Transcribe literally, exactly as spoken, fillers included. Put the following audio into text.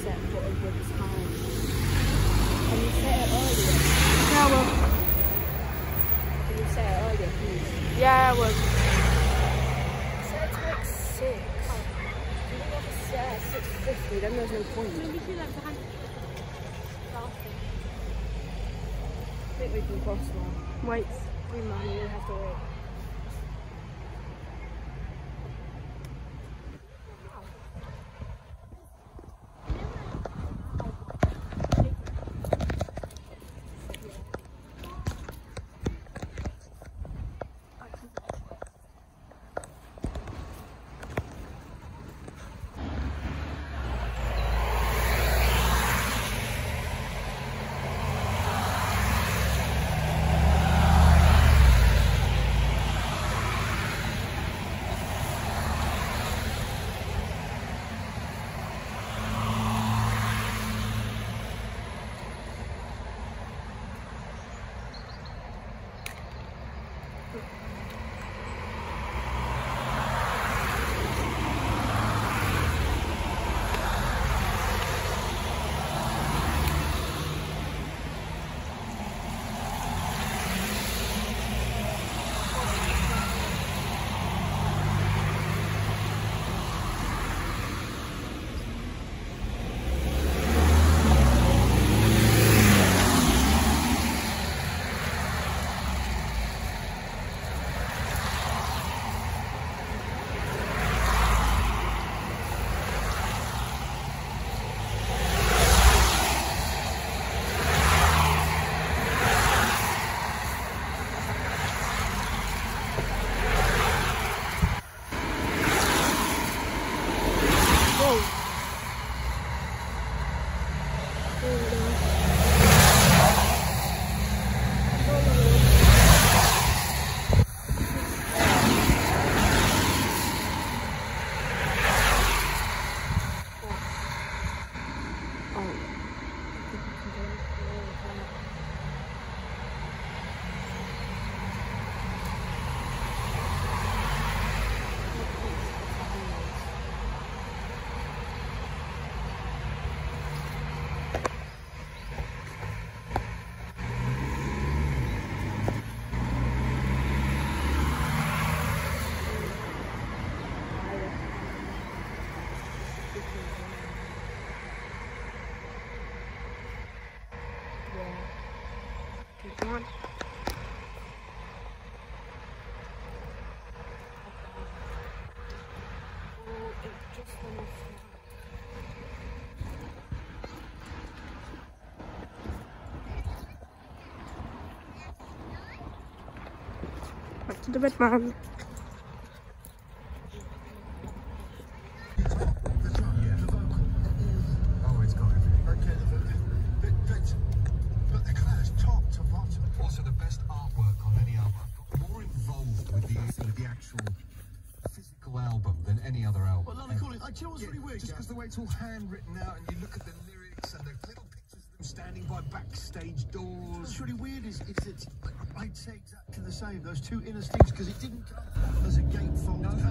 set for a good time. Can you say it earlier? Yeah, I will. Can you say it earlier, please? Yeah, I will. Say it to like six. Oh. Do you have to set at six fifty? Then there's no point. Maybe do that behind. I think we can cross now. Wait. We might really have to wait. Come on. Back to the bed, man. Also, the best artwork on any album. I've got more involved with the, with the actual physical album than any other album. Well, lovely calling. I do you know what's Yeah, really weird? just because the way it's all handwritten out and you look at the lyrics and the little pictures of them standing by backstage doors. What's really weird is, is that I'd say exactly the same. Those two inner stings, because it didn't come as a gatefold. No.